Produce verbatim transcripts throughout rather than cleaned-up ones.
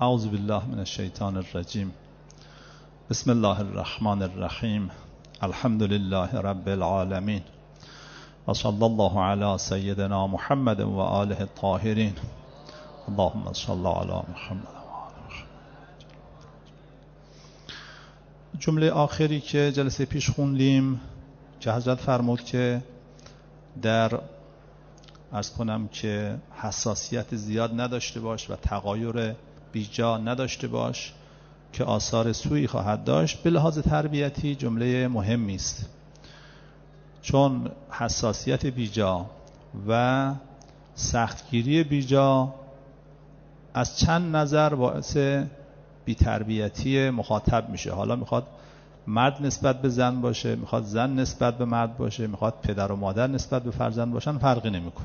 اعوذ بالله من الشیطان الرجیم. بسم الله الرحمن الرحیم. الحمد لله رب العالمین و صلی الله علی سیدنا محمد و آله الطاهرین. اللهم صل علی محمد. جمله آخری که جلسه پیش خوندیم که حضرت فرمود که در عرض کنم که حساسیت زیاد نداشته باش و تغایر بیجا نداشته باش که آثار سوئی خواهد داشت. به لحاظ تربیتی جمله مهمی است، چون حساسیت بیجا و سختگیری بیجا از چند نظر باعث بی‌تربیتی مخاطب میشه. حالا میخواد مرد نسبت به زن باشه، میخواد زن نسبت به مرد باشه، میخواد پدر و مادر نسبت به فرزند باشن، فرقی نمیکنه.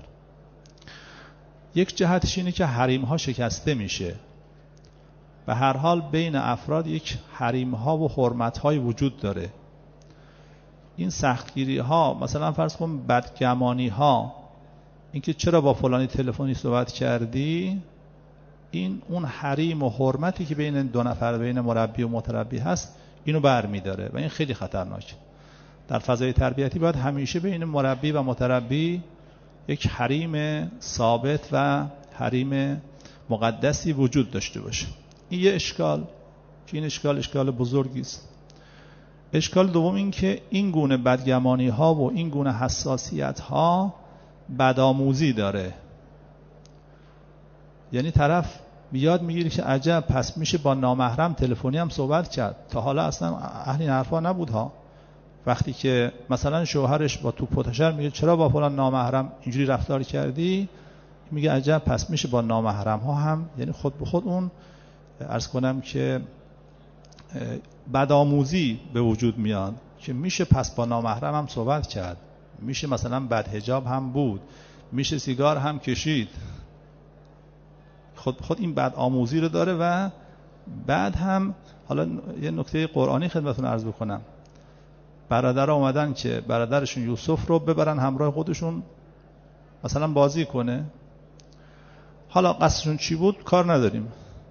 یک جهتش اینه که حریم ها شکسته میشه. به هر حال بین افراد یک حریم ها و حرمت های وجود داره. این سختگیری ها، مثلا فرض کن بدگمانی ها، اینکه چرا با فلانی تلفنی صحبت کردی، این اون حریم و حرمتی که بین دو نفر، بین مربی و متربی هست، اینو برمی‌داره و این خیلی خطرناکه. در فضای تربیتی باید همیشه بین مربی و متربی یک حریم ثابت و حریم مقدسی وجود داشته باشه. این یه اشکال که این اشکال اشکال بزرگی است. اشکال دوم این که این گونه بدگمانی ها و این گونه حساسیت ها بدآموزی داره. یعنی طرف بیاد میگیره که عجب پس میشه با نامحرم تلفنی هم صحبت کرد، تا حالا اصلا اهل این حرفا نبود ها. وقتی که مثلا شوهرش با توپ و تشر میگه چرا با فلان نامحرم اینجوری رفتار کردی، میگه عجب پس میشه با نامحرم ها هم، یعنی خود به خود اون عرض کنم که بدآموزی به وجود میاد که میشه پس با نامحرم هم صحبت کرد، میشه مثلا بدحجاب هم بود، میشه سیگار هم کشید. خود خود این بدآموزی رو داره. و بعد هم حالا یه نکته قرآنی خدمتتون عرض بکنم. برادر اومدن که برادرشون یوسف رو ببرن همراه خودشون مثلا بازی کنه. حالا قصدشون چی بود کار نداریم.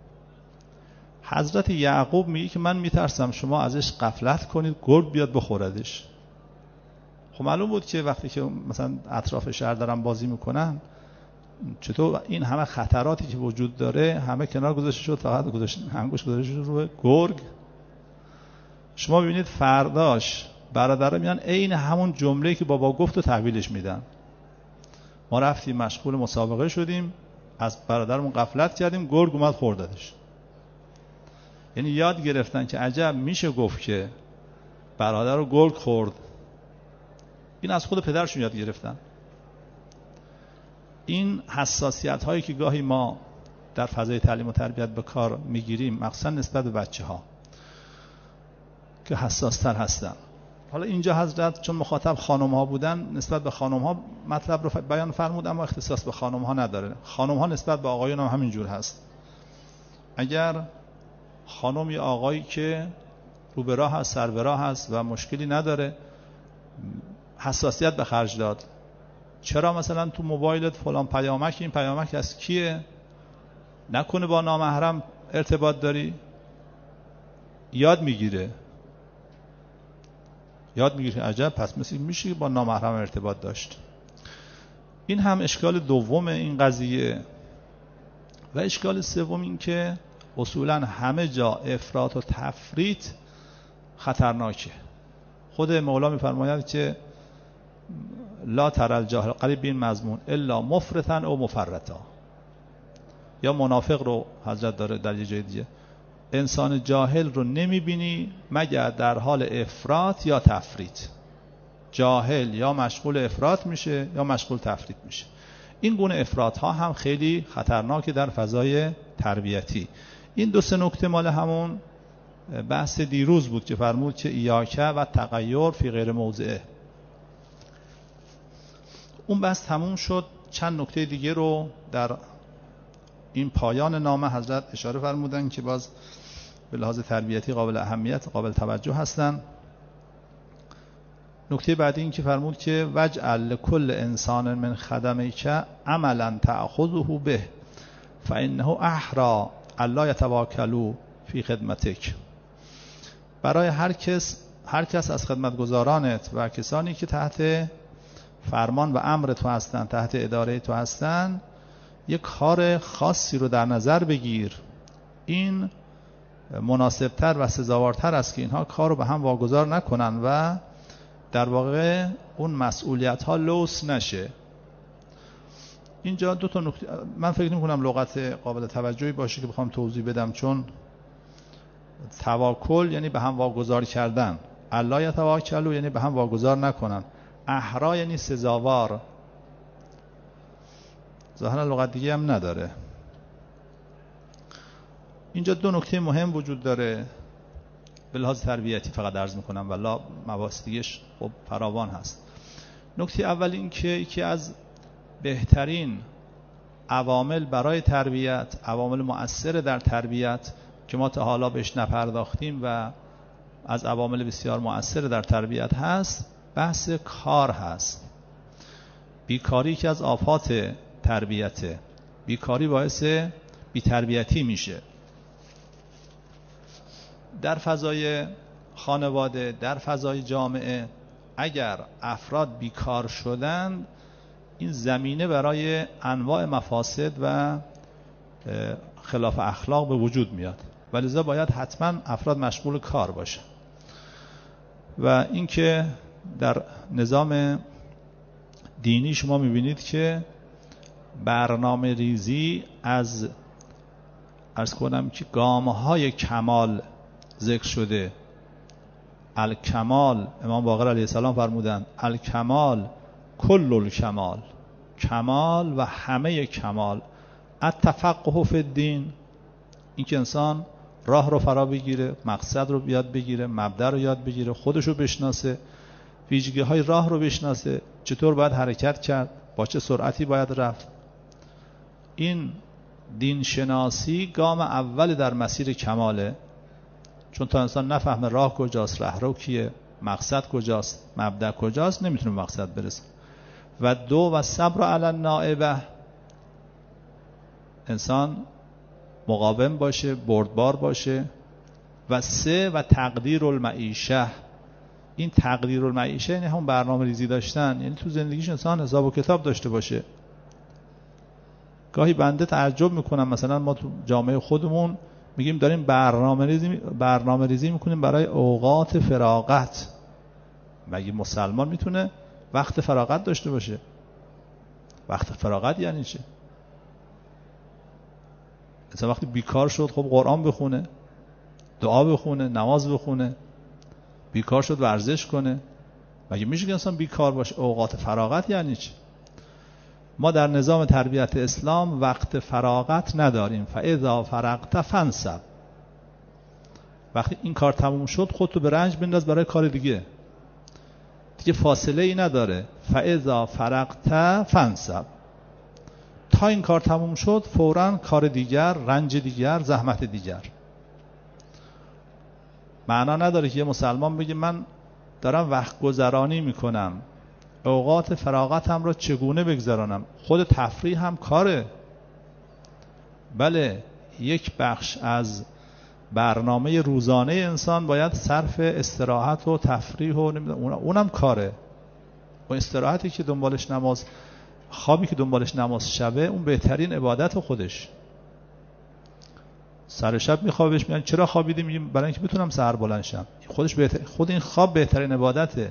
حضرت یعقوب میگه که من میترسم شما ازش غفلت کنید، گرگ بیاد بخوردش. خب معلوم بود که وقتی که مثلا اطراف شهر دارن بازی میکنن، چطور این همه خطراتی که وجود داره همه کنار گذاشته شد، فقط گذاشت انگوش گذاشته شد روی گرگ. شما ببینید فرداش برادرها میان عین همون جمله‌ای که بابا گفت و تحویلش میدن. ما رفتیم مشغول مسابقه شدیم، از برادرمون غفلت کردیم، گرگ اومد خوردش. یعنی یاد گرفتن که عجب میشه گفت که برادر رو گرگ خورد. این از خود پدرشون یاد گرفتن. این حساسیت هایی که گاهی ما در فضای تعلیم و تربیت به کار میگیریم، مخصوصا نسبت به بچه ها که حساس تر هستن. حالا اینجا حضرت چون مخاطب خانم ها بودن، نسبت به خانم ها مطلب رو بیان فرمود، اما اختصاص به خانم ها نداره. خانم ها نسبت به آقایون هم همینجور هست. اگر خانم یا آقایی که رو به راه هست، سر به راه هست و مشکلی نداره، حساسیت به خرج داد، چرا مثلا تو موبایلت فلان پیامک، این پیامک از کیه، نکنه با نامحرم ارتباط داری، یاد میگیره. یاد میگیره عجب پس مثل میشه با نامحرم ارتباط داشت. این هم اشکال دوم این قضیه. و اشکال سوم این که اصولا همه جا افراط و تفریط خطرناکه. خود مولا میفرماید که لا تر الجاهل قریب این مضمون الا مفرطا او مفرطا. یا منافق رو حضرت داره در یه جای دیگه، انسان جاهل رو نمیبینی مگر در حال افراط یا تفریط. جاهل یا مشغول افراط میشه یا مشغول تفریط میشه. این گونه افراط ها هم خیلی خطرناکه در فضای تربیتی. این دو سه نکته مال همون بحث دیروز بود که فرمود که ایاک و تغییر فی غیر موضعه. اون بحث تموم شد. چند نکته دیگه رو در این پایان نامه حضرت اشاره فرمودن که باز به لحاظ تربیتی قابل اهمیت، قابل توجه هستن. نکته بعدی این که فرمود که وجعل لكل انسان من خدمیک عملا تأخذه به فانه احرى الا یتواکلوا فی خدمتک. برای هر کس هر کس از خدمتگزارانت و کسانی که تحت فرمان و امر تو هستن، تحت اداره تو هستن، یک کار خاصی رو در نظر بگیر. این مناسبتر و سزاوارتر است که اینها کار رو به هم واگذار نکنن و در واقع اون مسئولیت ها لوس نشه. اینجا دو تا نکته من فکر نمی‌کنم لغت قابل توجهی باشه که بخوام توضیح بدم، چون تواکل یعنی به هم واگذار کردن، الا یتواکلوا یعنی به هم واگذار نکنن، احرا یعنی سزاوار. ظاهرا لغت دیگه هم نداره. اینجا دو نکته مهم وجود داره به لحاظ تربیتی، فقط عرض میکنم ولی مباحث دیگه‌اش خب فراوان هست. نکته اول این که یکی از بهترین عوامل برای تربیت، عوامل مؤثر در تربیت که ما تا حالا بهش نپرداختیم و از عوامل بسیار مؤثر در تربیت هست، بحث کار هست. بیکاری که از آفات تربیته. بیکاری باعث بی‌تربیتی میشه. در فضای خانواده، در فضای جامعه، اگر افراد بیکار شدند، این زمینه برای انواع مفاسد و خلاف اخلاق به وجود میاد و لذا باید حتما افراد مشغول کار باشن. و اینکه در نظام دینی شما میبینید که برنامه ریزی از عرض کنم که گام‌های کمال ذکر شده. الکمال، امام باقر علیه السلام فرمودند الکمال کل الکمال، کمال و همه کمال. التفقه فی الدین، این که انسان راه رو فرا بگیره، مقصد رو یاد بگیره، مبدا رو یاد بگیره، خودش رو بشناسه، ویژگی های راه رو بشناسه، چطور باید حرکت کرد، با چه سرعتی باید رفت. این دین شناسی گام اول در مسیر کماله، چون تا انسان نفهمه راه کجاست، رهرو کیه، مقصد کجاست، مبدا کجاست، نمیتونه مقصد برسه. و دو و صبر علی النائبه، انسان مقاوم باشه، بردبار باشه. و سه و تقدیر المعیشه، این تقدیر المعیشه یعنی همون برنامه ریزی داشتن، یعنی تو زندگیش انسان حساب و کتاب داشته باشه. گاهی بنده تعجب میکنم، مثلا ما تو جامعه خودمون میگیم داریم برنامه ریزی برنامه ریزی میکنیم برای اوقات فراغت. مگه مسلمان میتونه وقت فراغت داشته باشه؟ وقت فراغت یعنی چه؟ انسان وقتی بیکار شد خب قرآن بخونه، دعا بخونه، نماز بخونه. بیکار شد ورزش کنه. مگه میشه که انسان بیکار باشه؟ اوقات فراغت یعنی چه؟ ما در نظام تربیت اسلام وقت فراغت نداریم. فاذا فرغت فانصب، وقتی این کار تموم شد خودتو به رنج بنداز برای کار دیگه. دیگه فاصله ای نداره. فاذا فرغت فانصب، تا این کار تموم شد فوراً کار دیگر، رنج دیگر، زحمت دیگر. معنا نداره که یه مسلمان بگه من دارم وقت گذرانی میکنم، اوقات فراغتم را چگونه بگذرانم. خود تفریح هم کاره. بله، یک بخش از برنامه روزانه انسان باید صرف استراحت و تفریح و اونم کاره. و استراحتی که دنبالش نماز، خوابی که دنبالش نماز شبه، اون بهترین عبادت خودش. سر شب میخوابش، میگن چرا خوابیدی؟ میگیم برای اینکه بتونم سحر بلند شم. خودش بهتر... خود این خواب بهترین عبادته.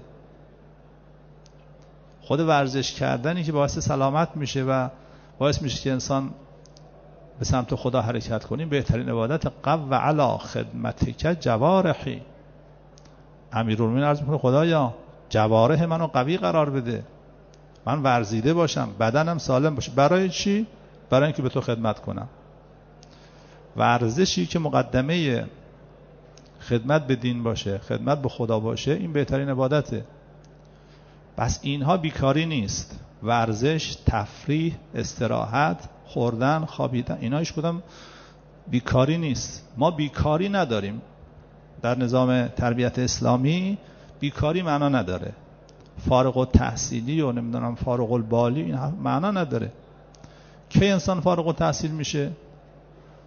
خود ورزش کردنی که باعث سلامت میشه و باعث میشه که انسان به سمت خدا حرکت کنیم بهترین عبادت. قو علی خدمتک جوارحی، امیرالمومنین عرض میکنه خدایا جوارح منو قوی قرار بده، من ورزیده باشم، بدنم سالم باشه. برای چی؟ برای اینکه به تو خدمت کنم. ورزشی که مقدمه خدمت به دین باشه، خدمت به خدا باشه، این بهترین عبادته. بس اینها بیکاری نیست. ورزش، تفریح، استراحت، خوردن، خوابیدن، اینا هیچ کدام بیکاری نیست. ما بیکاری نداریم در نظام تربیت اسلامی. بیکاری معنا نداره. فارغ التحصیلی و نمیدونم فارغ البالی این معنا نداره. کی انسان فارغ التحصیل میشه؟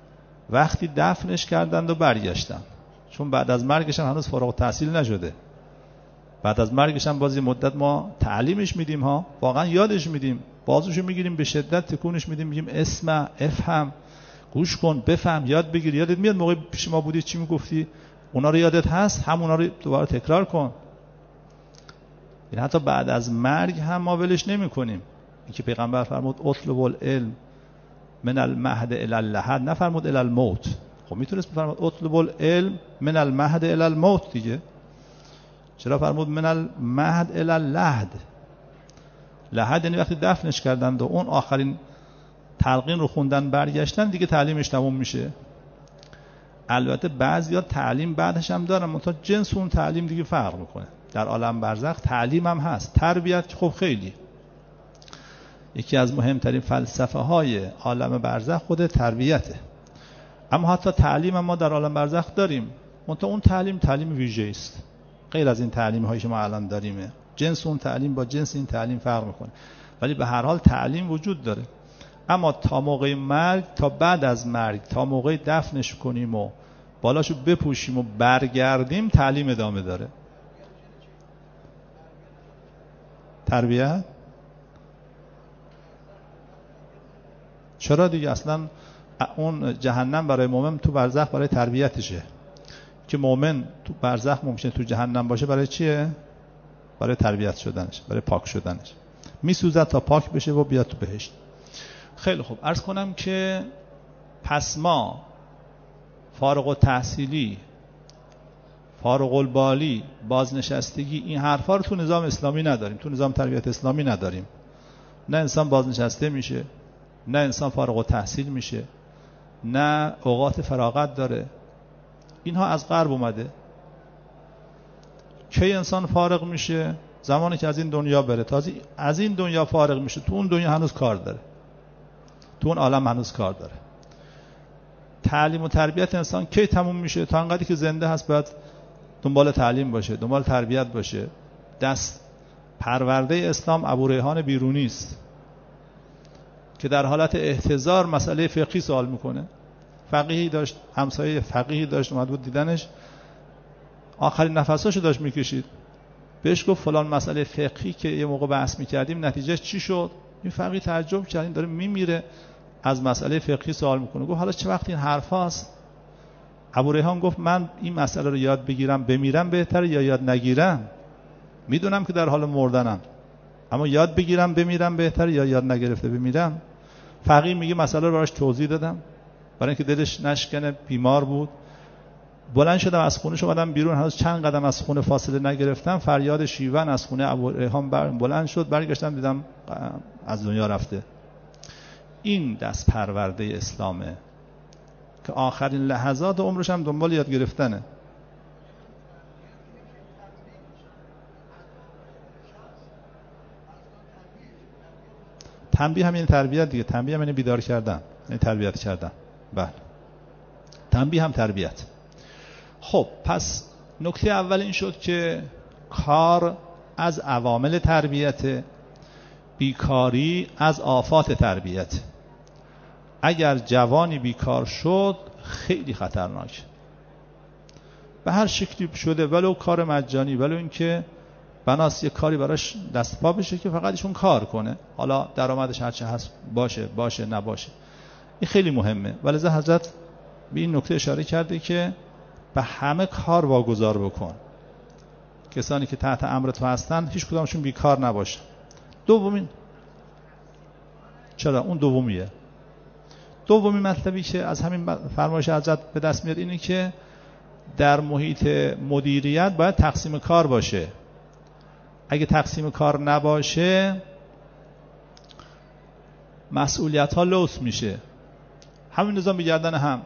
وقتی دفنش کردند و برگشتن، چون بعد از مرگش هم هنوز فارغ التحصیل نشده، بعد از مرگش هم بازی مدت ما تعلیمش میدیم ها، واقعا یادش میدیم، بازوشو میگیریم به شدت تکونش میدیم، میگیم اسمع، افهم، گوش کن، بفهم، یاد بگیر. یادت میاد موقع پیش ما بودی چی میگفتی؟ اونا رو یادت هست؟ همونا رو دوباره تکرار کن. این حتی بعد از مرگ هم ما ولش نمی کنیم. این که پیغمبر فرمود اطلب العلم من المهد الی اللحد، نفرمود الی الموت. خب میتونست بفرمود اطلب العلم من المهد الی الموت دیگه، چرا فرمود من المهد الی اللحد؟ لحد یعنی وقتی دفنش کردند و اون آخرین تلقین رو خوندن برگشتن دیگه تعلیمش تموم میشه. البته بعضیا تعلیم بعدش هم دارن، منتها جنس اون تعلیم دیگه فرق میکنه. در عالم برزخ تعلیم هم هست، تربیت خب خیلی یکی از مهمترین فلسفه های عالم برزخ خود تربیته. اما حتی تعلیم هم ما در عالم برزخ داریم، منتها اون تعلیم تعلیم ویژه‌ای است، غیر از این تعلیم هایی که ما الان داریمه. جنس اون تعلیم با جنس این تعلیم فرق میکنه، ولی به هر حال تعلیم وجود داره. اما تا موقع مرگ، تا بعد از مرگ، تا موقع دفنش کنیم و بالاشو بپوشیم و برگردیم، تعلیم ادامه داره. تربیت چرا دیگه؟ اصلا اون جهنم برای مؤمن تو برزخ برای تربیتشه، که مؤمن تو برزخ ممکنه تو جهنم باشه برای چیه؟ برای تربیت شدنش، برای پاک شدنش. میسوزد تا پاک بشه و بیاد تو بهشت. خیلی خوب، عرض کنم که پس ما فارغ التحصیلی، فارغ البالی، بازنشستگی، این حرفا رو تو نظام اسلامی نداریم، تو نظام تربیت اسلامی نداریم. نه انسان بازنشسته میشه، نه انسان فارغ التحصیل میشه، نه اوقات فراغت داره. اینها از غرب اومده. کی انسان فارغ میشه؟ زمانی که از این دنیا بره. تازه از این دنیا فارغ میشه، تو اون دنیا هنوز کار داره، تو اون عالم هنوز کار داره. تعلیم و تربیت انسان کی تموم میشه؟ تا انقدری که زنده هست باید دنبال تعلیم باشه، دنبال تربیت باشه. دست پرورده اسلام ابوریحان بیرونی است که در حالت احتضار مسئله فقهی سوال میکنه. فقیهی داشت، همسایه فقیهی داشت، اومد بود دیدنش، آخرین نفساشو داشت میکشید. بهش گفت فلان مسئله فقهی که یه موقع بحث میکردیم نتیجه چی شد؟ این فقیه تعجب کرد، این داره میمیره از مسئله فقهی سوال میکنه. گفت حالا چه وقت این حرف هست؟ ابوریحان گفت من این مسئله رو یاد بگیرم بمیرم بهتره یا یاد نگیرم؟ میدونم که در حال مردنم، اما یاد بگیرم بمیرم بهتره یا یاد نگرفته بمیرم؟ فقیه میگه مسئله رو براش توضیح دادم، برای اینکه دلش نشکنه، بیمار بود. بلند شدم از خونه اومدم بیرون، هنوز چند قدم از خونه فاصله نگرفتم، فریاد شیون از خونه ابوریحان بلند شد. برگشتم دیدم از دنیا رفته. این دست پرورده اسلامه که آخرین لحظات عمرش هم دنبال یاد گرفتنه. تنبیه هم یعنی تربیت دیگه، تنبیه هم یعنی بیدار کردن، یعنی تربیت کردن. بله، تنبیه هم تربیت. خب پس نکته اول این شد که کار از عوامل تربیت، بیکاری از آفات تربیت. اگر جوانی بیکار شد خیلی خطرناک، به هر شکلی شده، ولو کار مجانی، ولو اینکه بناس یه کاری براش دست پا بشه که فقط ایشون کار کنه، حالا درآمدش هرچه هست باشه باشه نباشه، این خیلی مهمه. ولذا حضرت به این نکته اشاره کرده که به همه کار واگذار بکن. کسانی که تحت امر تو هستن هیچ کدامشون بیکار نباشن. دومین، چرا اون دومیه، دومین مطلبی که از همین فرمایش حضرت به دست میاد اینه که در محیط مدیریت باید تقسیم کار باشه. اگه تقسیم کار نباشه مسئولیت ها لوث میشه، همین نظام بگردن هم.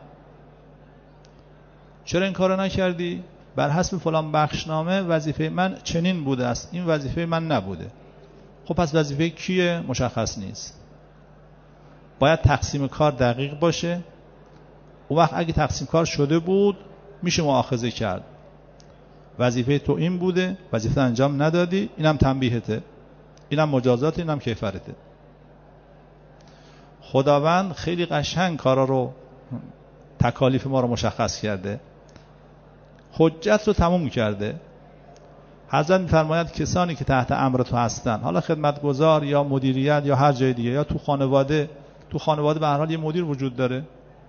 چرا این کارو نکردی؟ بر حسب فلان بخشنامه وظیفه من چنین بوده است، این وظیفه من نبوده. خب پس وظیفه کیه؟ مشخص نیست. باید تقسیم کار دقیق باشه. اون وقت اگه تقسیم کار شده بود میشه مؤاخذه کرد. وظیفه تو این بوده، وظیفه انجام ندادی، اینم تنبیهته، اینم مجازات، اینم کیفرته. خداوند خیلی قشنگ کارا رو تکالیف ما رو مشخص کرده، حجت رو تموم کرده. حضرت می‌فرماید کسانی که تحت امر تو هستن، حالا خدمتگزار یا مدیریت یا هر جای دیگه، یا تو خانواده، تو خانواده به هر حال یه مدیر وجود داره،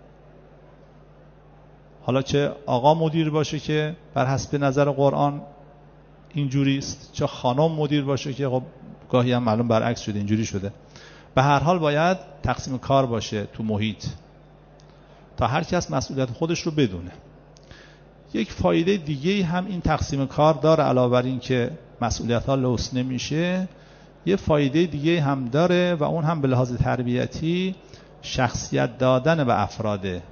حالا چه آقا مدیر باشه که بر حسب نظر قرآن اینجوری است، چه خانم مدیر باشه که خب گاهی هم معلوم برعکس شده، اینجوری شده. به هر حال باید تقسیم کار باشه تو محیط تا هر کس مسئولیت خودش رو بدونه. یک فایده دیگه هم این تقسیم کار داره، علاوه بر این که مسئولیت ها لوث نمیشه، یه فایده دیگه هم داره و اون هم به لحاظ تربیتی شخصیت دادن به افراده.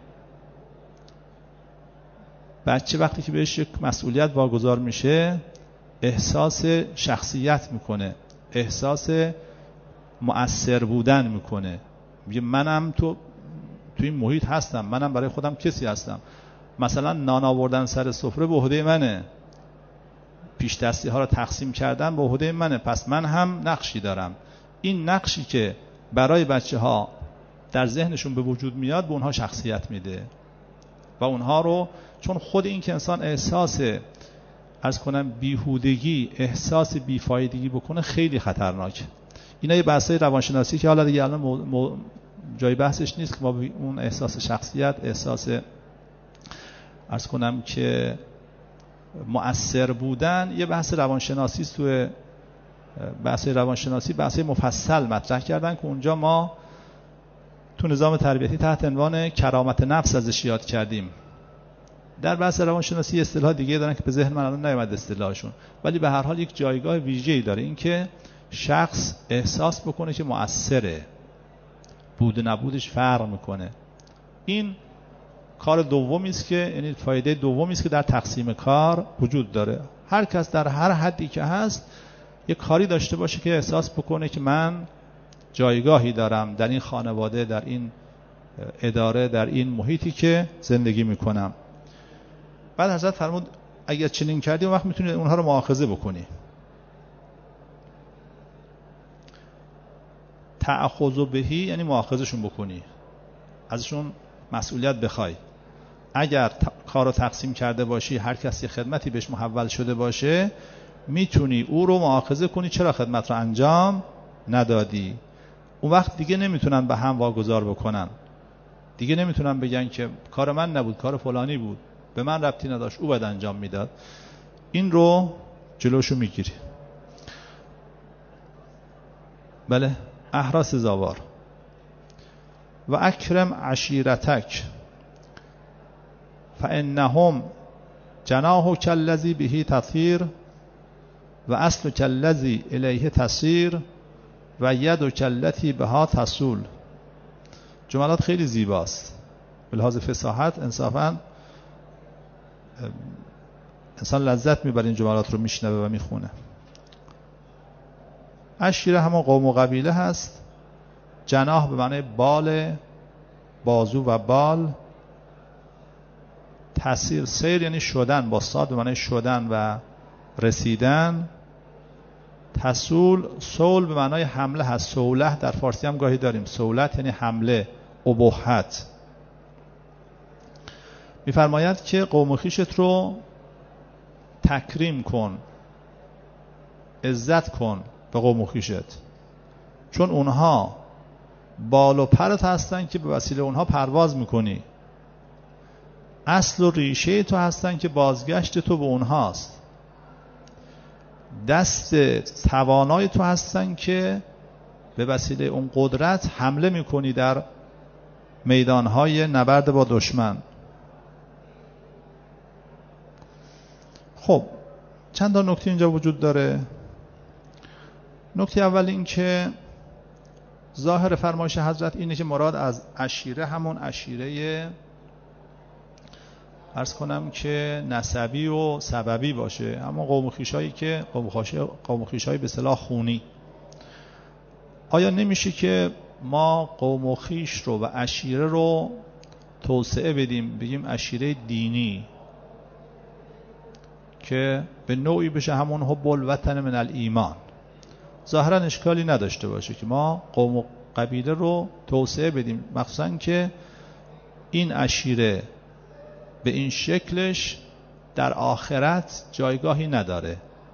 بچه وقتی که بهش یک مسئولیت واگذار میشه احساس شخصیت میکنه، احساس مؤثر بودن میکنه، میگه منم تو تو این محیط هستم، منم برای خودم کسی هستم. مثلا نان آوردن سر سفره به عهده منه، پیش دستی ها رو تقسیم کردن به عهده منه، پس من هم نقشی دارم. این نقشی که برای بچه ها در ذهنشون به وجود میاد به اونها شخصیت میده و اونها رو، چون خود این که انسان احساس عرض کنم بیهودگی، احساس بیفایدگی بکنه خیلی خطرناکه. اینا یه بحثای روانشناسی که حالا دیگه الان مو... مو... جای بحثش نیست که ما اون احساس شخصیت، احساس عرض کنم که مؤثر بودن، یه بحث روانشناسی است. تو بحث روانشناسی بحث مفصل مطرح کردن که اونجا ما تو نظام تربیتی تحت عنوان کرامت نفس ازش یاد کردیم. در بحث روانشناسی اصطلاح دیگه دارن که به ذهن من الان نیومد اصطلاحشون، ولی به هر حال یک جایگاه ویژه‌ای داره، این که شخص احساس بکنه که مؤثره، بود و نبودش فرق میکنه. این کار دومی است که، یعنی فایده دومی است که در تقسیم کار وجود داره. هر کس در هر حدی که هست یک کاری داشته باشه که احساس بکنه که من جایگاهی دارم در این خانواده، در این اداره، در این محیطی که زندگی میکنم. بعد حضرت فرمود اگر چنین کردی اون وقت میتونی اونها رو مؤاخذه بکنی. تأخذ بهی یعنی مؤاخذهشون بکنی، ازشون مسئولیت بخوای. اگر ت... کارو تقسیم کرده باشی، هر کسی خدمتی بهش محول شده باشه، میتونی او رو مؤاخذه کنی چرا خدمت رو انجام ندادی. اون وقت دیگه نمیتونن به هم واگذار بکنن، دیگه نمیتونن بگن که کار من نبود، کار فلانی بود، به من ربطی نداشت، او باید انجام میداد. این رو جلوشو میگیری. بله، احراس زاوار و اکرم عشیرتک فانهم جناح کالذی به تطیر و اصل کالذی الیه تسیر و ید کالتی بها تسول. جملات خیلی زیباست، به لحاظ فصاحت انصافا انسان لذت میبره این جملات رو میشنوه و میخونه. عشیره همون قوم و قبیله هست. جناح به معنی بال، بازو و بال. تسیر، سیر یعنی شدن، با صاد به معنی شدن و رسیدن. تسول، سول به معنی حمله هست. سوله در فارسی هم گاهی داریم، سولت یعنی حمله، ابهت. میفرماید که قوم و خویشت رو تکریم کن، عزت کن به قوم و خویشت، چون اونها بال و پرت هستن که به وسیله اونها پرواز میکنی. اصل و ریشه تو هستن که بازگشت تو به اونهاست. دست توانای تو هستن که به وسیله اون قدرت حمله میکنی در میدانهای نبرد با دشمن. خب چند تا نکته اینجا وجود داره. نکته اول این که ظاهر فرمایش حضرت اینه که مراد از عشیره همون عشیره عرض کنم که نسبی و سببی باشه، همون قوم و خویشایی که قوم و خویشایی به اصطلاح خونی. آیا نمیشه که ما قوم و خویش رو و عشیره رو توسعه بدیم، بگیم عشیره دینی، که به نوعی بشه همون حب الوطن من الایمان؟ ظاهرا اشکالی نداشته باشه که ما قوم و قبیله رو توسعه بدیم، مخصوصا که این عشیره به این شکلش در آخرت جایگاهی نداره.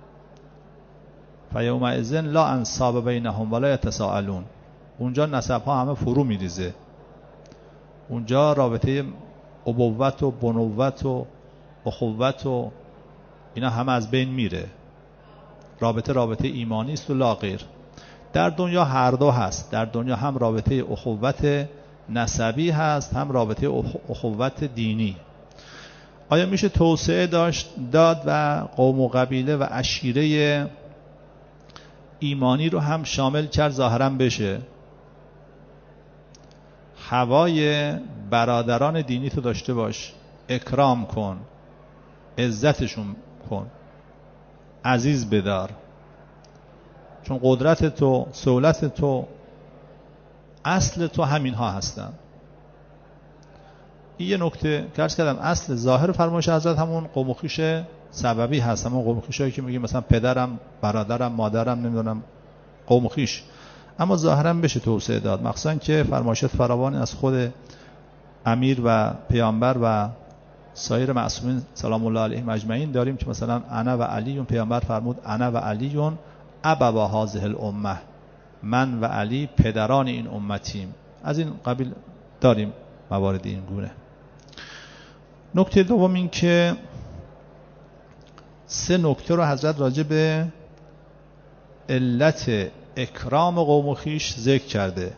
فیومئذ لا انساب بینهم ولا یتساءلون. اونجا نسب‌ها همه فرو میریزه. اونجا رابطه ابوت و بنوت و اخوت و اینا همه از بین میره. رابطه رابطه ایمانی است و لا غیر. در دنیا هر دو هست. در دنیا هم رابطه اخوت نسبی هست، هم رابطه اخوت دینی. آیا میشه توسعه داشت داد و قوم و قبیله و عشیره ایمانی رو هم شامل کرد؟ ظاهرا بشه. هوای برادران دینی تو داشته باش، اکرام کن، عزتشون کن، عزیز بدار، چون قدرت تو، سهولت تو، اصل تو همین ها هستن. این یه نکته که عرض کردم، اصل ظاهر فرمایش حضرت همون قوم و خویش سببی هست، همون قوم و خویشایی که میگیم مثلا پدرم، برادرم، مادرم، نمیدونم قوم و خویش، اما ظاهرا بشه توسعه داد، مخصوصا که فرمایشات فراوانی از خود امیر و پیامبر و سایر معصومین سلام الله علیهم اجمعین داریم که مثلا انا و علی، پیامبر فرمود انا و علی ابوا هذه الامه، من و علی پدران این امتیم. از این قبیل داریم موارد این گونه. نکته دوم این که سه نکته رو حضرت راجع به علت اکرام قوم و خویش ذکر کرده.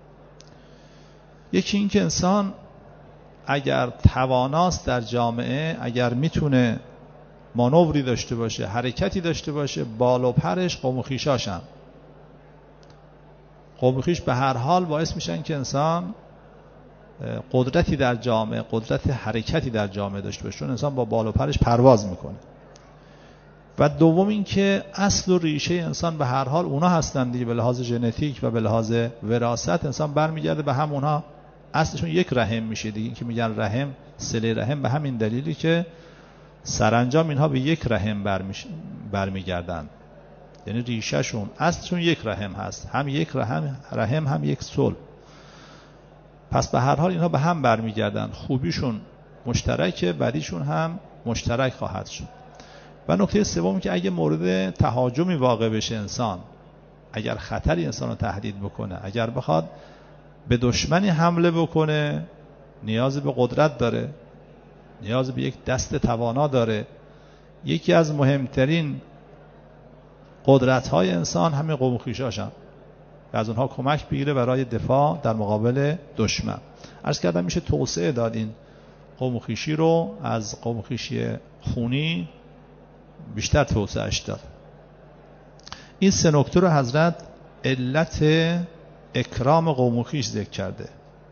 یکی این که انسان اگر تواناست در جامعه، اگر میتونه مانوری داشته باشه، حرکتی داشته باشه، بال و پرش قوم و خویشاشن. قوم و خویش به هر حال باعث میشن که انسان قدرتی در جامعه، قدرت حرکتی در جامعه داشته باشه، چون انسان با بال و پرش پرواز میکنه. و دوم این که اصل و ریشه انسان به هر حال اونا هستن دیگه، به لحاظ ژنتیک و به لحاظ وراثت انسان برمیگرده به هم اونها، اصلشون یک رحم میشه دیگه. که میگن رحم، صله رحم، به همین دلیلی که سرانجام اینها به یک رحم برمیگردن، یعنی ریشهشون، اصلشون یک رحم هست، هم یک رحم رحم هم یک صلب. پس به هر حال اینها به هم برمیگردن، خوبیشون مشترکه، بدیشون هم مشترک خواهد شد. و نکته سوم که اگه مورد تهاجمی واقع بشه انسان، اگر خطری انسان رو تهدید بکنه، اگر بخواد به دشمنی حمله بکنه، نیاز به قدرت داره، نیاز به یک دست توانا داره. یکی از مهمترین قدرت‌های انسان همین قوم و خویشاشن و از اونها کمک بگیره برای دفاع در مقابل دشمن. عرض کردم میشه توسعه داد این قوم و خویشی رو، از قوم و خویشی خونی بیشتر توسعهش داد. این سه نکته رو حضرت علت اکرام قوم و خویش ذکر کرده.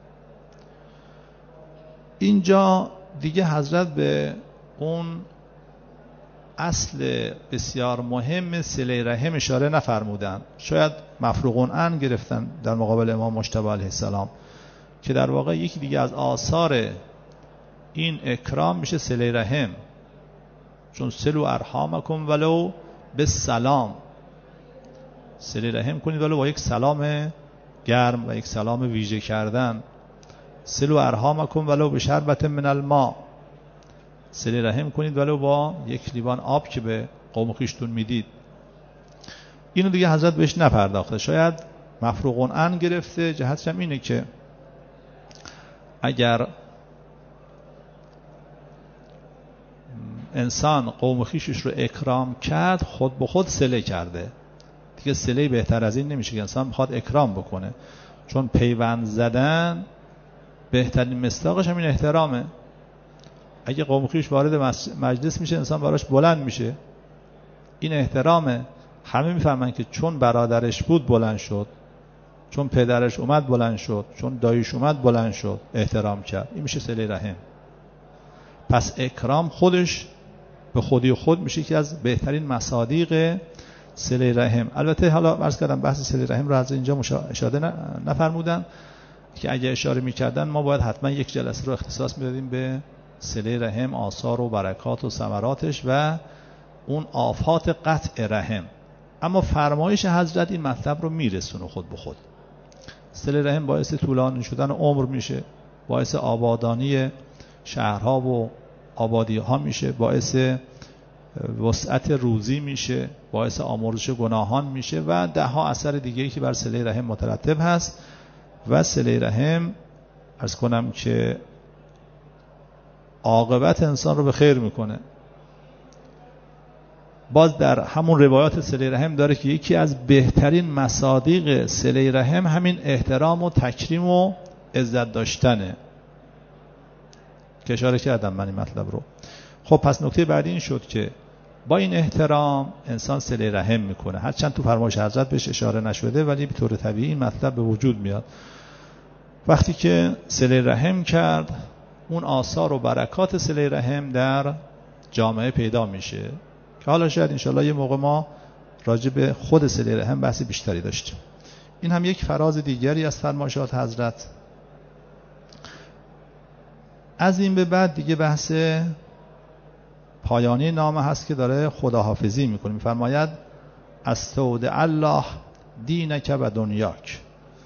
اینجا دیگه حضرت به اون اصل بسیار مهم صله رحم اشاره نفرمودن. شاید مفروغون عن گرفتن در مقابل امام مجتبی علیه السلام، که در واقع یکی دیگه از آثار این اکرام میشه صله رحم، چون سلو ارحامکم ولو بالسلام، صله رحم کنید ولو با یک سلام گرم و یک سلام ویژه کردن. سلو ارحامکم ولو بشربت من الماء، صله رحم کنید ولو با یک لیوان آب که به قوم خویشتون میدید. اینو دیگه حضرت بهش نپرداخته، شاید مفروغون عن گرفته. جهتش هم اینه که اگر انسان قوم خویشش رو اکرام کرد، خود به خود صله کرده دیگه. صله بهتر از این نمیشه که انسان بخواد اکرام بکنه، چون پیوند زدن بهترین مصداقش همین احترامه. اگه قوم خویش وارد مجلس میشه، انسان براش بلند میشه، این احترامه. همه میفهمن که چون برادرش بود بلند شد، چون پدرش اومد بلند شد، چون داییش اومد بلند شد، احترام کرد. این میشه صله رحم. پس اکرام خودش به خودی خود میشه که از بهترین مصادیق صله رحم. البته حالا عرض کردم بحث صله رحم رو از اینجا اشاره نفرمودن، که اگه اشاره میکردن ما باید حتما یک جلسه رو اختصاص میدادیم به صله رحم، آثار و برکات و ثمراتش و اون آفات قطع رحم. اما فرمایش حضرت این مطلب رو میرسونه خود به خود. صله رحم باعث طولانی شدن عمر میشه، باعث آبادانی شهرها و آبادی ها میشه، باعث وسعت روزی میشه، باعث آمرزش گناهان میشه و ده ها اثر دیگه‌ای که بر صله رحم مترتب هست. و صله رحم عرض کنم که عاقبت انسان رو به خیر میکنه. باز در همون روایات صله رحم داره که یکی از بهترین مصادیق صله رحم همین احترام و تکریم و عزت داشتنه که اشاره کردم من این مطلب رو. خب پس نکته بعدی این شد که با این احترام انسان صله رحم میکنه، هرچند تو فرمایش حضرت بهش اشاره نشده ولی به طور طبیعی این مطلب به وجود میاد. وقتی که صله رحم کرد اون آثار و برکات صله رحم در جامعه پیدا میشه که حالا شاید انشالله یه موقع ما راجع به خود صله رحم بحث بیشتری داشتیم. این هم یک فراز دیگری از فرمایشات حضرت. از این به بعد دیگه بحث پایانی نامه هست که داره خداحافظی میکنه. میفرماید استودع الله دینک و دنیاک.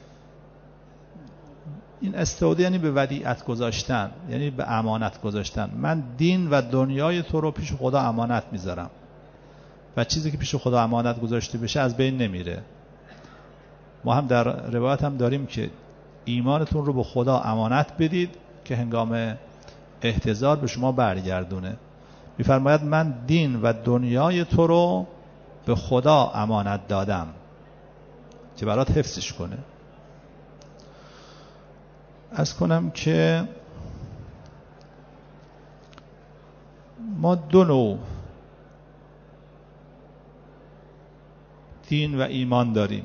این استودع یعنی به ودیعت گذاشتن، یعنی به امانت گذاشتن. من دین و دنیای تو رو پیش خدا امانت میذارم و چیزی که پیش خدا امانت گذاشته بشه از بین نمیره. ما هم در روایت هم داریم که ایمانتون رو به خدا امانت بدید که هنگام احتضار به شما برگردونه. میفرماید من دین و دنیای تو رو به خدا امانت دادم که برات حفظش کنه. عرض کنم که ما دو نوع دین و ایمان داریم.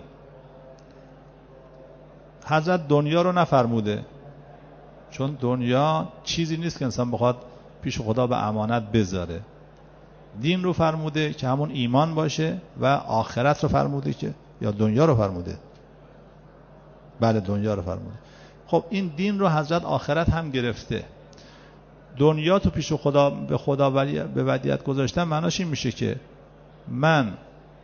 حضرت دنیا رو نفرموده، چون دنیا چیزی نیست که انسان بخواد پیش خدا به امانت بذاره. دین رو فرموده که همون ایمان باشه و آخرت رو فرموده که یا دنیا رو فرموده. بله دنیا رو فرموده. خب این دین رو حضرت آخرت هم گرفته. دنیا تو پیش خدا به خدا به ودیعت گذاشتن معناش این میشه که من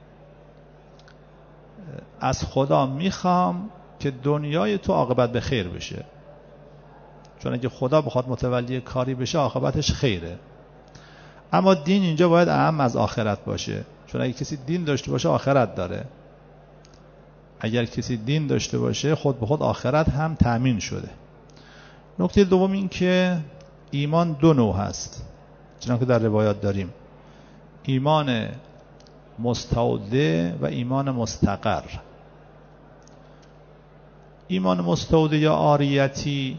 از خدا میخوام که دنیای تو عاقبت به خیر بشه، چون اگه خدا بخواد متولی کاری بشه عاقبتش خیره. اما دین اینجا باید اهم از آخرت باشه، چون اگه کسی دین داشته باشه آخرت داره. اگر کسی دین داشته باشه خود به خود آخرت هم تأمین شده. نکته دوم این که ایمان دو نوع هست، چنانکه در روایات داریم: ایمان مستودع و ایمان مستقر. ایمان مستودع یا عاریتی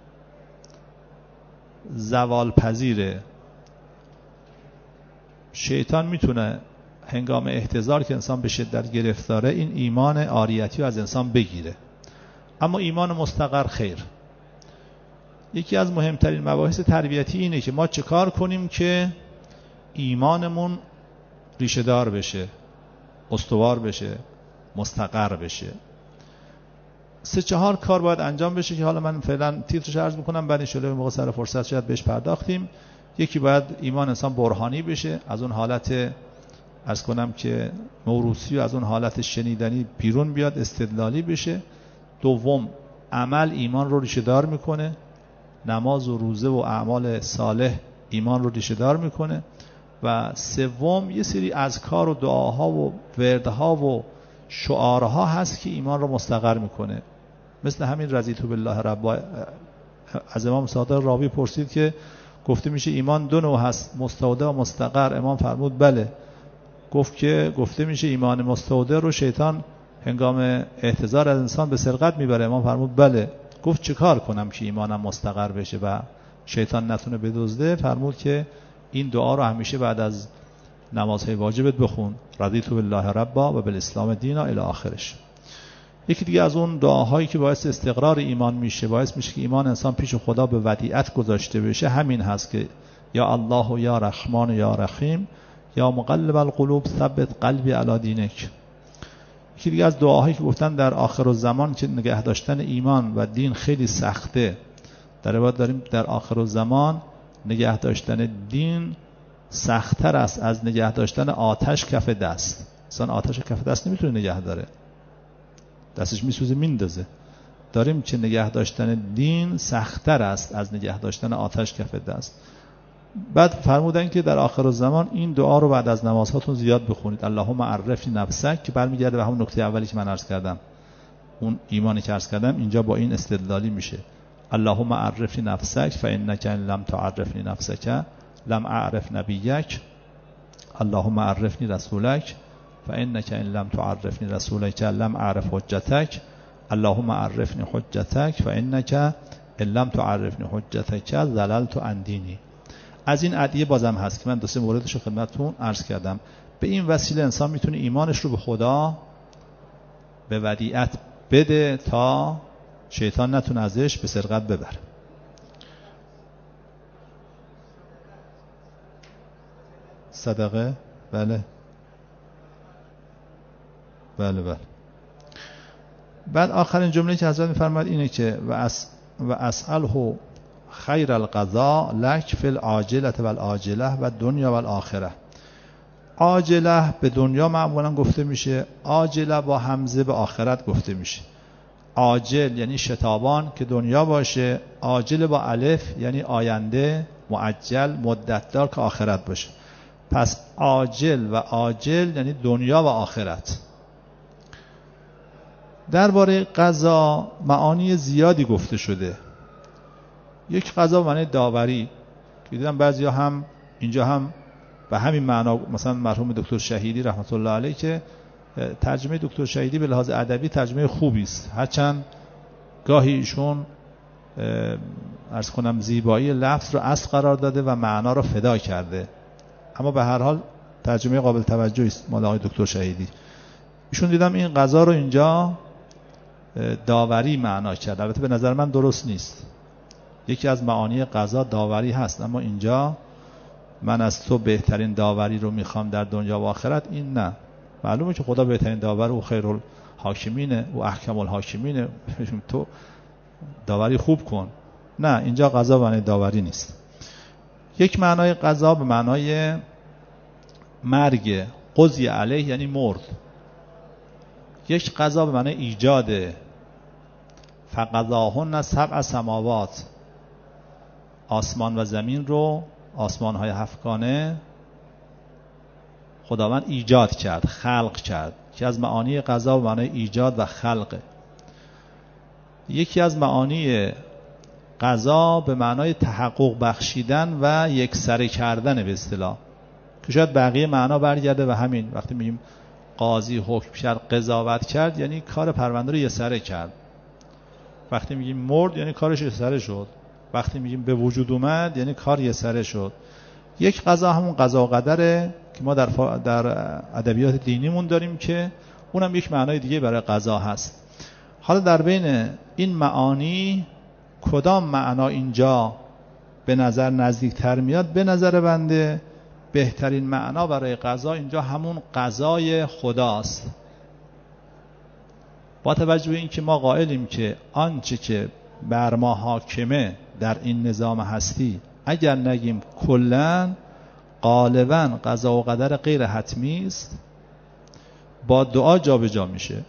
زوال پذیره. شیطان میتونه هنگام احتضار که انسان به شدت گرفتاره این ایمان عاریتی رو از انسان بگیره، اما ایمان مستقر خیر. یکی از مهمترین مباحث تربیتی اینه که ما چه کار کنیم که ایمانمون ریشه دار بشه، استوار بشه، مستقر بشه. سه چهار کار باید انجام بشه که حالا من فعلا تیترش عرض میکنم، بعد ان شاءالله موقع سر فرصت شاید بهش پرداختیم. یکی باید ایمان انسان برهانی بشه، از اون حالت عرض کنم که موروثی و از اون حالت شنیدنی بیرون بیاد، استدلالی بشه. دوم، عمل ایمان رو ریشه دار میکنه، نماز و روزه و اعمال صالح ایمان رو ریشه دار میکنه. و سوم، یه سری اذکار و دعاها و وردها و شعارها هست که ایمان رو مستقر میکنه، مثل همین رضیت بالله رب. از امام صادق راوی پرسید که گفته میشه ایمان دو نوع هست، مستودع و مستقر. امام فرمود بله. گفت که گفته میشه ایمان مستودع رو شیطان هنگام احتضار از انسان به سرقت میبره. امام فرمود بله. گفت چه کار کنم که ایمانم مستقر بشه و شیطان نتونه بدزده؟ فرمود که این دعا رو همیشه بعد از نمازهای واجبت بخون: رضیت بالله ربا و بالاسلام دینا الی آخرش. یکی دیگه از اون دعاهایی که باعث استقرار ایمان میشه، باعث میشه که ایمان انسان پیش خدا به ودیعت گذاشته بشه، همین هست که یا الله و یا رحمان و یا رحیم یا مقلب القلوب ثبت قلبی علی دینک. یکی دیگه از دعاهایی که گفتن در آخر الزمان که نگه داشتن ایمان و دین خیلی سخته. در روایت داریم در آخر الزمان نگه داشتن دین سخت‌تر است از نگه داشتن آتش کف دست. انسان آتش کف دست نمیتونه نگه داره، دستش میسوزه میندازه، داریم که نگه داشتن دین سخت‌تر است از نگه داشتن آتش کف دست. بعد فرمودن که در آخر الزمان این دعا رو بعد از نمازهاتون زیاد بخونید. اللهم عرفنی نفسک، که برمیگرده به همون نکته اولی که من عرض کردم، اون ایمانی که عرض کردم اینجا با این استدلالی میشه. اللهم عرفنی نفسک فانک ان لم تعرفنی نفسک لم اعرف نبیک. اللهم عرفنی رسولک فانک ان لم تعرفنی رسولک لم اعرف حجتک. اللهم عرفنی حجتک فانک ان لم تعرفنی حجتک ضللت عن دینی. از این ادعیه بازم هست که من دو سه موردش رو خدمتتون عرض کردم. به این وسیله انسان میتونه ایمانش رو به خدا به ودیعت بده تا شیطان نتونه ازش به سرقت ببره. صدقه؟ بله بله بله. بعد آخرین جمله که حضرت میفرماید اینه که و اس و اسأله خیر القضاء لک فی العاجله و العاجله و دنیا و الاخره. عاجله به دنیا معمولا گفته میشه، عاجله با همزه به آخرت گفته میشه. عاجل یعنی شتابان که دنیا باشه، عاجل با الف یعنی آینده، معجل مدتدار که آخرت باشه. پس عاجل و عاجل یعنی دنیا و آخرت. درباره قضا معانی زیادی گفته شده. یک قضا معنی داوری که دیدم بعضیا هم اینجا هم به همین معنا، مثلا مرحوم دکتر شهیدی رحمت الله علیه که ترجمه دکتر شهیدی به لحاظ ادبی ترجمه خوبی است، هرچند گاهی ایشون عرض کنم زیبایی لفظ رو اصل قرار داده و معنا رو فدا کرده، اما به هر حال ترجمه قابل توجهی است مال آقای دکتر شهیدی. ایشون دیدم این قضا رو اینجا داوری معنا کرد. البته به نظر من درست نیست. یکی از معانی قضا داوری هست، اما اینجا من از تو بهترین داوری رو میخوام در دنیا و آخرت، این نه. معلومه که خدا بهترین داور و خیر الحاکمینه و احکم الحاکمینه، تو داوری خوب کن. نه، اینجا قضا معنی داوری نیست. یک معنای قضا به معنای مرگ، قضی علیه یعنی مرد. یک قضا به معنی ایجاده، فقضاهن سبع سماوات، آسمان و زمین رو، آسمان های هفتگانه خداوند ایجاد کرد، خلق کرد، که از معانی قضا به معنی ایجاد و خلق. یکی از معانی قضا به معنای تحقق بخشیدن و یکسره کردن به اصطلاح، که شاید بقیه معنا برگرده و همین وقتی میگیم قاضی حکم کرد، قضاوت کرد، یعنی کار پرونده رو یکسره کرد. وقتی میگیم مرد یعنی کارش یکسره شد. وقتی میگیم به وجود اومد یعنی کار یکسره شد. یک قضا همون قضا و قدره که ما در در ادبیات دینیمون داریم که اونم یک معنای دیگه برای قضا هست. حالا در بین این معانی کدام معنا اینجا به نظر نزدیکتر میاد؟ به نظر بنده بهترین معنا برای قضا اینجا همون قضای خداست. با توجه به این که ما قائلیم که آنچه که بر ما حاکمه در این نظام هستی، اگر نگیم کلن، غالبا قضا و قدر غیر حتمی است، با دعا جابجا میشه.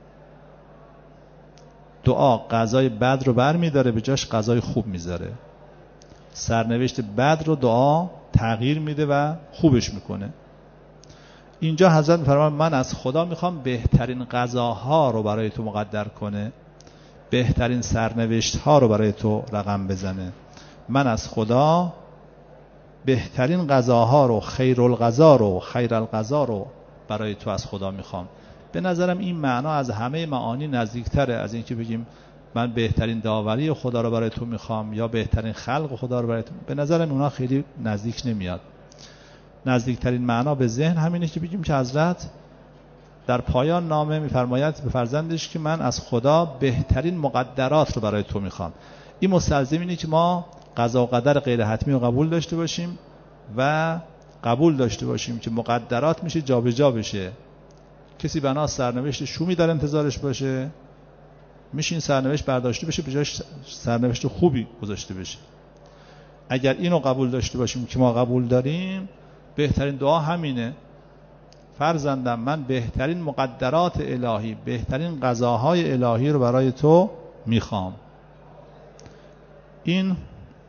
دعا قضای بد رو بر میداره، به جاش قضای خوب میذاره. سرنوشت بد رو دعا تغییر میده و خوبش میکنه. اینجا حضرت میفرماید من از خدا میخوام بهترین قضاها رو برای تو مقدر کنه، بهترین سرنوشت ها رو برای تو رقم بزنه. من از خدا بهترین قضاها رو، خیر القضا رو، خیر القضا رو برای تو از خدا میخوام. به نظرم این معنا از همه معانی نزدیکتره از اینکه بگیم من بهترین داوری خدا رو برای تو میخوام یا بهترین خلق خدا رو برای تو. به نظرم اونا خیلی نزدیک نمیاد. نزدیکترین معنا به ذهن همینه که بگیم که حضرت در پایان نامه میفرماید به فرزندش که من از خدا بهترین مقدرات رو برای تو میخوام. این مستلزم اینه که ما قضا و قدر غیر حتمی رو قبول داشته باشیم و قبول داشته باشیم که مقدرات میشه جابجا بشه. کسی بنا سرنوشت شومی در انتظارش باشه، میشه این سرنوشت برداشته بشه، به جاش سرنوشت خوبی گذاشته بشه. اگر اینو قبول داشته باشیم که ما قبول داریم، بهترین دعا همینه: فرزندم من بهترین مقدرات الهی، بهترین قضاهای الهی رو برای تو میخوام. این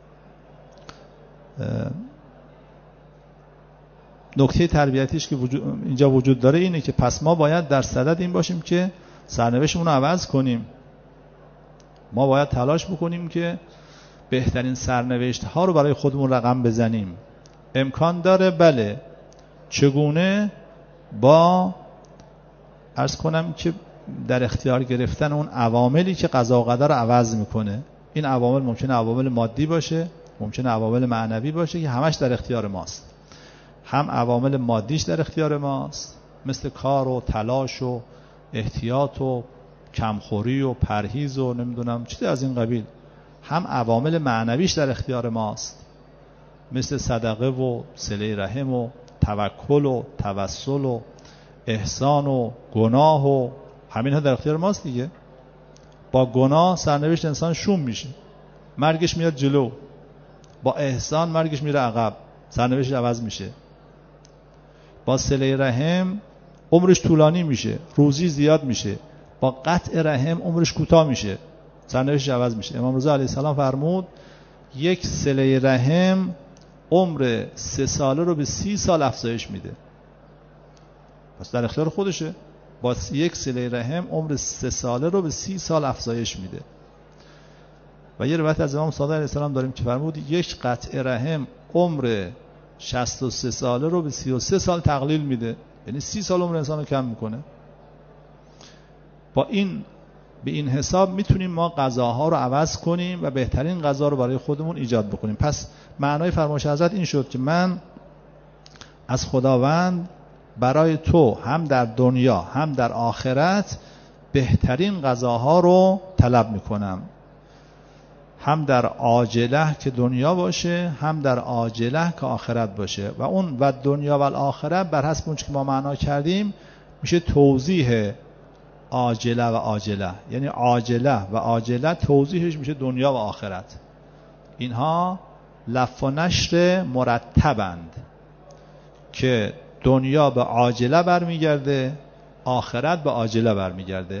نکته تربیتیش که وجود اینجا وجود داره اینه که پس ما باید در صدد این باشیم که سرنوشتمون رو عوض کنیم. ما باید تلاش بکنیم که بهترین سرنوشت ها رو برای خودمون رقم بزنیم. امکان داره، بله. چگونه؟ با عرض کنم که در اختیار گرفتن اون عواملی که قضا و قدر رو عوض میکنه. این عوامل ممکنه عوامل مادی باشه، ممکنه عوامل معنوی باشه که همش در اختیار ماست. هم عوامل مادیش در اختیار ماست، مثل کار و تلاش و احتیاط و کمخوری و پرهیز و نمیدونم چیزی از این قبیل. هم عوامل معنویش در اختیار ماست، مثل صدقه و صله رحم و توکل و توسل و احسان و گناه و همین ها در اختیار ماست دیگه. با گناه سرنوشت انسان شوم میشه، مرگش میاد جلو. با احسان مرگش میره عقب، سرنوشت عوض میشه. با صله رحم عمرش طولانی میشه، روزی زیاد میشه. با قطع رحم عمرش کوتاه میشه، سرنوشت عوض میشه. امام رضا علیه السلام فرمود یک صله رحم عمر سه ساله رو به سی سال افزایش میده. پس در اختیار خودشه. با یک صله رحم عمر سه ساله رو به سی سال افزایش میده. و یه روایت از امام صادق علیه السلام داریم که فرمود یک قطع رحم عمر شصت و سه ساله رو به سی و سه سال تقلیل میده، یعنی سی سال عمر انسان رو کم میکنه. با این به این حساب میتونیم ما غذاها رو عوض کنیم و بهترین غذا رو برای خودمون ایجاد بکنیم. پس معنای فرمایش حضرت این شد که من از خداوند برای تو هم در دنیا هم در آخرت بهترین غذاها رو طلب میکنم، هم در عاجله که دنیا باشه، هم در عاجله که آخرت باشه. و اون و دنیا و آخرت بر حسب اون که ما معنا کردیم میشه توضیح عاجله و عاجله، یعنی عاجله و عاجله توضیحش میشه دنیا و آخرت. اینها لف و نشر مرتبند که دنیا به عاجله برمیگرده، آخرت به عاجله برمیگرده.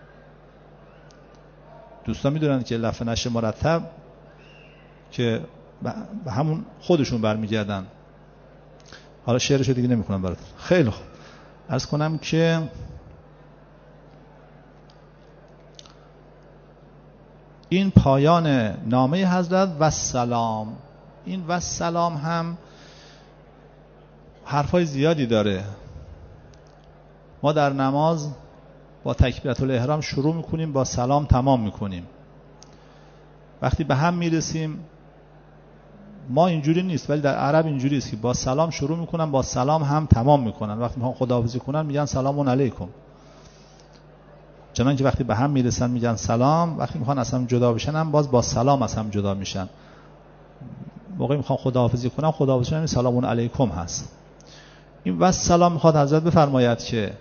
دوستان میدونن که لف و نشر مرتب که به همون خودشون برمیگردن. حالا شعرشو دیگه نمیکنم براتون. خیلی خوب، عرض کنم که این پایان نامه حضرت و سلام. این و سلام هم حرفای زیادی داره. ما در نماز با تکبیرة الاحرام شروع میکنیم، با سلام تمام میکنیم. وقتی به هم میرسیم، ما اینجوری نیست ولی در عرب اینجوری است که با سلام شروع میکنن، با سلام هم تمام میکنن. وقتی میخوان خداحافظی کنن میگن سلام علیکم. چنانکه وقتی به هم میرسن میگن سلام، وقتی میخوان اصلا جدا بشن هم باز با سلام از هم جدا میشن. موقعی میخوان خداحافظی کنن، خداحافظی کنن سلام علیکم هست. این و سلام میخواد حضرت بفرماید که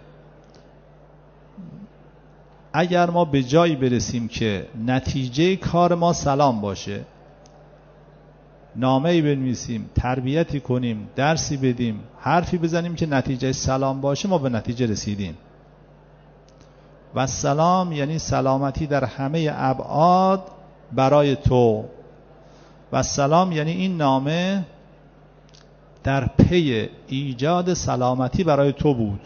اگر ما به جایی برسیم که نتیجه کار ما سلام باشه، نامه‌ای بنویسیم، تربیتی کنیم، درسی بدیم، حرفی بزنیم که نتیجه سلام باشه، ما به نتیجه رسیدیم. و سلام یعنی سلامتی در همه ابعاد برای تو. و سلام یعنی این نامه در پی ایجاد سلامتی برای تو بود.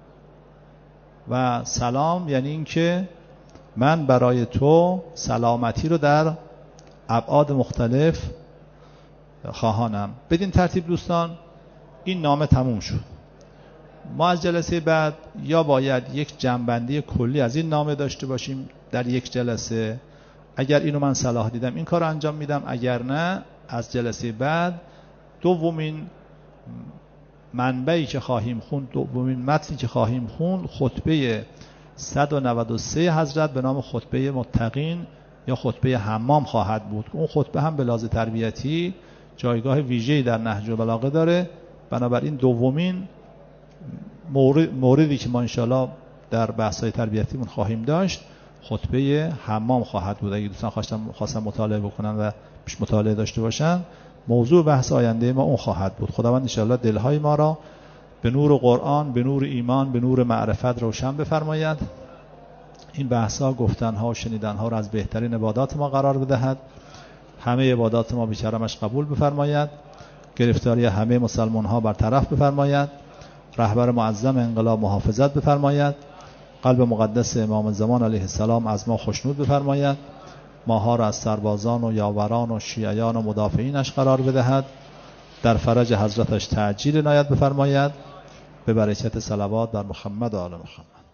و سلام یعنی این که من برای تو سلامتی رو در ابعاد مختلف خواهانم. بدین ترتیب دوستان این نامه تموم شد. ما از جلسه بعد یا باید یک جنبندی کلی از این نامه داشته باشیم در یک جلسه، اگر اینو من صلاح دیدم این کار رو انجام میدم، اگر نه از جلسه بعد دومین منبعی که خواهیم خوند، دومین متنی که خواهیم خوند خطبه صد و نود و سه حضرت به نام خطبه متقین یا خطبه حمام خواهد بود. اون خطبه هم به لحاظ تربیتی جایگاه ویژه‌ای در نهج البلاغه داره. بنابراین دومین مورد موردی که ما انشاءالله در بحث‌های تربیتیمون خواهیم داشت خطبه حمام خواهد بود. اگه دوستان خواستن خواستن مطالعه بکنن و پیش مطالعه داشته باشن، موضوع بحث آینده ما اون خواهد بود. خداوند انشاءالله دلهای ما را به نور قرآن، به نور ایمان، به نور معرفت روشن بفرماید. این بحث‌ها، گفتن‌ها و شنیدن‌ها را از بهترین عبادات ما قرار بدهد. همه عبادات ما به کرمش قبول بفرماید. گرفتاری همه مسلمان‌ها برطرف بفرماید. رهبر معظم انقلاب محافظت بفرماید. قلب مقدس امام زمان علیه السلام از ما خوشنود بفرماید. ماها را از سربازان و یاوران و شیعیان و مدافعینش قرار بدهد. در فرج حضرتش تعجیل عنایت بفرماید. به برکت صلوات بر محمد و آل محمد.